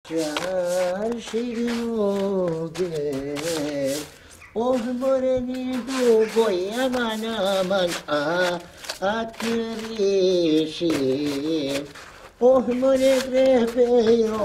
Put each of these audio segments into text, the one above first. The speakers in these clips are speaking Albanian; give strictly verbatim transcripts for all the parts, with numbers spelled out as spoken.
Çar şirinogel Oh morenido boy aman aman ah atreşim Oh moregrepeyo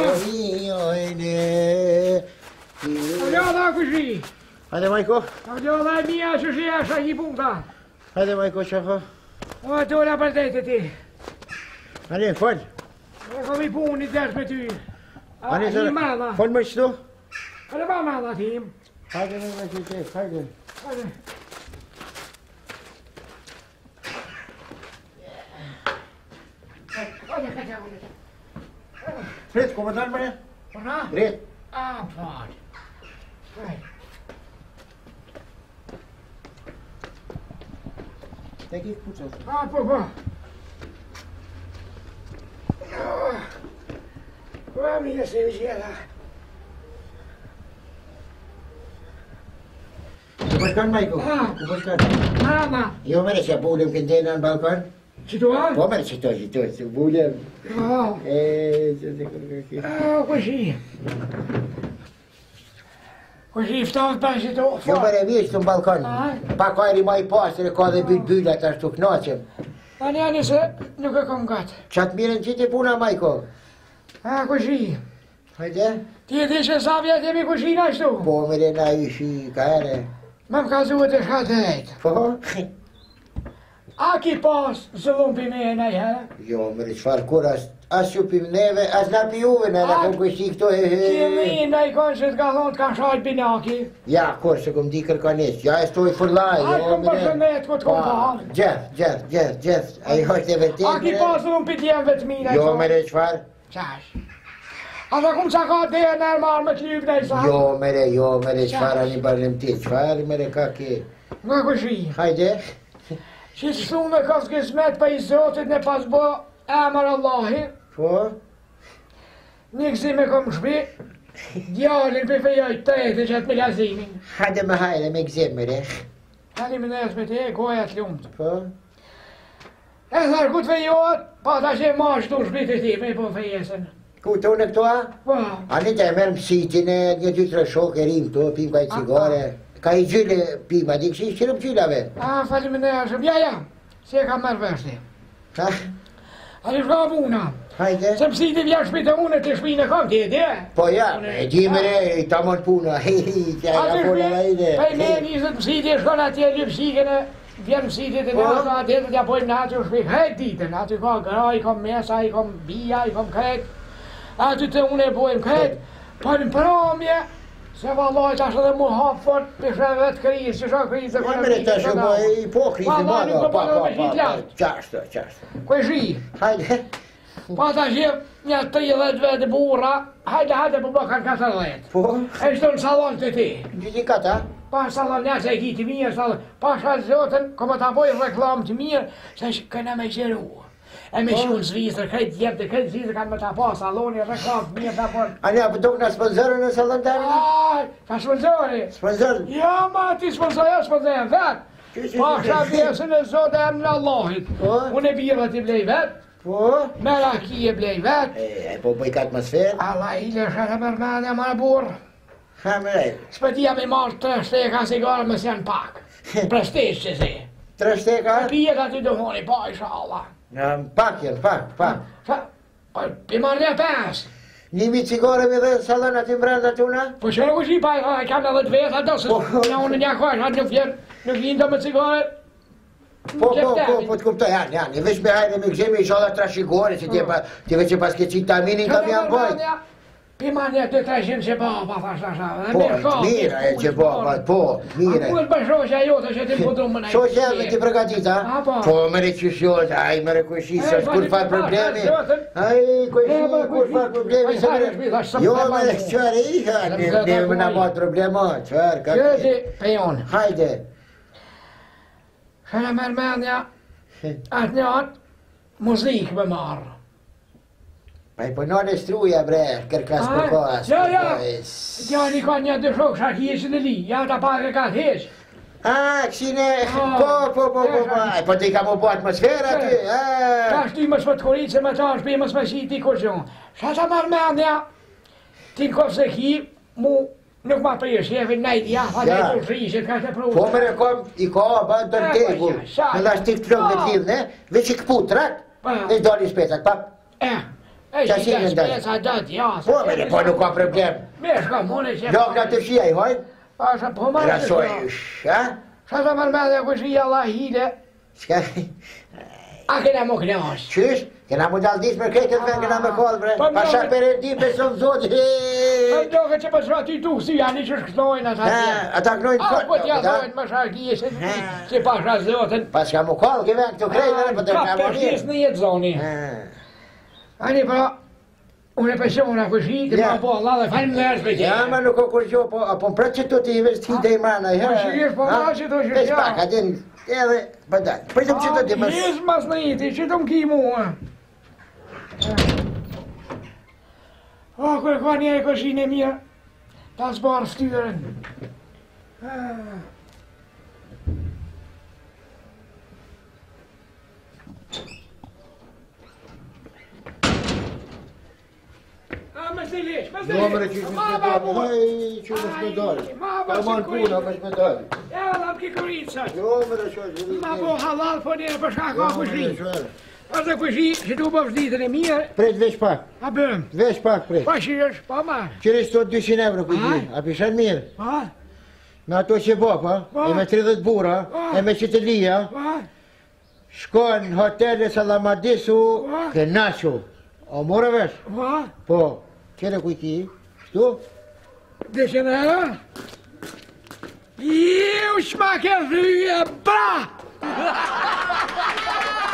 yoyne Olha Gugi! Hadi Maiko. Olha lá minha justiça aí bunda! Hadi Maiko şafa. Olha olha para dentro ti! Hadi fol. Kom i på ni där med du! Hadi I mala! fol mu isto? Hadi var mala tim! Hadi ne bakayım hadi. Hadi! Olha cadê olha! Fred, komandant bana. Bana? Fred. Ah, fan! Nej! Det gick fort så. Ah, på på! Vad mina sevgela! Kubarkan Maiko. Ah. Kubarkan. Mama! Yo mere se bulem kendena al balkon. Situaat? Po mere se to se to se bulem. Oh! Eh, se te kurki. Ah, così! Così stavo sbagliando Yo fuori! mere visto un balkon. Ah. Pa kairi mai pastre ka dhe byt bylat ashtu knaqem. Ma neanche se non è congato! Çat mirën qiti puna Maiko. Ah, così! Hajde. Ti dice Savia che mi cucina sto? Po mere na ishi kare. Ma caso te scadete! Po. A chi pos se lumpi me nei ha? Jo mere çfar kur as as çupim neve as na piuve na Ah. na kushi këto e Chi he. mi nei conse galont kan schalt binaki? Ja, kur se kom di kërkanis. Ja, e stoj fërlaj. A kom përshëndet këtë kom pa? Gjeth, gjeth, gjeth, gjeth. Ai hoqte vetë. A chi pos lumpi tjem vetë mine? Jo mere çfar? Qash! A da kum sa ka dhe nër marrë me t'lyp nei sa? Jo mere, jo mere çfar ani barlem ti. Çfar mere ka ke? Nga così! Hajde. Që s'unë ka s'kismet pa i Zotit në pas bo emër Allahi, Po. një kësi me kom shpi, djallin për fejoj të jetë që atë magazimin. Hajde me hajde me gzim mere. Tani më nësë me te, goja të lumët. Po. E thërë ku të fejojët, pa ta që ma shtu shpi të ti, me po fejesën. Ku të unë këto a? Po, Ani të e merë mësitin e një dy tre shok e rim këto, pim ka i cigare. Ka i gjyle pima, di kështë i shqirëm gjylave. a falim në nëshëm, ja ja, se ka mërë vështi. Ha? A li shka puna, Hajde. se pësi të vja shpi të unë të shpi në kam të jetë, e? Po ja, e di mere, ta mon puna, hi hi, që A e të ka pola la shpi, ide. pe me njëzët pësi të shkon atje lypsikën e, vjen mësitit e Po. nësa atje të t'ja pojmë në aty u shpi, hejt ditën, aty ka gra, i kom mesa, i kom bia, i kom kret, aty të unë e pojmë kret, po në pramje, se vallaj tash edhe mu hapë fort për shë vetë krizë, që shë krizë e Ja mere ta shumë i po krizi Pa, ma, ma, nuk pa, do pa, përdo me pa, qitë pa, lartë. qashtë, qashtë. Koj shi, Hajde. pa ta që një tridhjetë vetë bura, hajde hajde po bëkan katërdhjetë. Po, E shto në salon të ti. gjyti kata. Pa salon nëse e ki të mirë, salon, pa shatë zotën, koma ta boj reklam të mirë, se që këna me gjeru. E me shumë Zvizër, krejtë djepë të krejtë Zvizër kanë me ta pa saloni, reklam të mirë, ta por. Anja, për tok në sponsorën në salon të amina? Aj, ka sponsori. Sponsor? Ja, ma ti sponsoria sponsoria vetë. Pa kësha pjesën e zotë e emnë Allahit. Po. Unë e birë t'i blej vetë, Po. me raki e blej vetë. E, po bëjk atmosferë? Allah i lësha të mërmane ma burë. Ha, mërej. S'pëtia me marrë të shteka sigarë më s'janë pak. Prestesh që si. Tre shteka? Pije ka ty dëhoni, pa isha Allah. Në pak janë, pak, pak. Fa, pa, pi marrë një pes. Nimi cigare me dhe salon aty mbranda tuna? Po që nuk është i pa, e kam edhe të vetë, ato se Po. në unë një kash, atë nuk vjen, nuk vjen do me cigare. Po, po, po, po të kuptoj, janë, janë. I veç me hajde me gzemi i shala trashigore, që ti pa, ti veç e pas ke qitë aminin kam janë bojt. Pi ma një të treshin që ba, pa thash tasha. Po, mira e që bo, po, mira. A ku është për shoqja jote që ti më du më nëjë? Shoqja me ti pregatita? A, po. Po, mere që shoqja, aj, mere kushi, së është kur far problemi. Aj, kushi, kur far problemi, se mere... Jo, mere, qëre i ha, ne më në matë problema, qëre, ka... Qëti, pejon. Hajde. Shënë mërmendja, atë një atë, muzikë me marë. Pa i përnon e struja, bre, kërkas për kohas. Ja, ja, djali ka një dy shokë shaki e që në li, ja ta pak e ka thesh. A, kësine, po, po, po, po, po, aj, po ti ka mu po atmosfera ty, a. Ka shty më shpët korit se me ta shpi më shme shiti kur qënë. Shë ta mërmendja, Tin kom se hier, mu nuk ma prish, je vin nejt, ja, fa nejt u shrishet, ka se pru. Po më rekom, i ka ba në të tegu, në da shtik të rëmë të livë, ne, veç i këputrat, e doli shpecat, pap. E, e që të speca dët, ja. Po, me po nuk ka problem. Me shka mune që... Gjokna të shia i hojnë? Asha, po marrë të shka. Rasoj ish, ha? Qa të mërë me dhe këshia la hile. Shka? A kena më knash. Qysh? Kena mu daldish me kretën me kena me kolë, bre. Pasha për e di për sëmë zotë, Po doke që përshra ty tu, si janë i që shkëtojnë ata tje. Ata knojnë A, kolë. po t'ja dojnë më shakije, se pasha zotën. Pas ka mu kolë, ke ven këtu krejnë, për të Ka nga më përshjes në jetë zoni. Ani pra, unë e përshonë a këshi, të ma po Allah dhe falim lërës për Ja, ma nuk o kur gjo, po, apo më pratë që tu t'i investit e i marna, Po shikish, po ma që tu Pesh shikja. pak, adin, edhe, bëdaj, përgjëm që tu t'i mas... Jes mas në jeti, që të më ki mua. O, kërë ka një e këshin e mirë, ta zbarë ftyrën. A, më së lesh, më së lesh. Jo, mre, që shme s'me dali, haj, që më s'me dali. Ka man puna, më s'me dali. Ja, la më ki këritë sa. Jo, mre, që është... Ma po halal, po njerë për shka ka këshin. A të këshin, që tu po vëzditën e mirë, Pret veç pak, a bëm. veç pak pret. Pa shirësh, pa marë. Qërish të dyqin euro këti, a pishan mirë. Pa, Me ato që bo, pa, e me tridhjet bura, e me qitelia, pa, shkon hotele Salamadisu, ke nacho. O more vesh? pa. Po, qëre kujti, shtu? Deshen e e? Ju shma ke rrye, bra!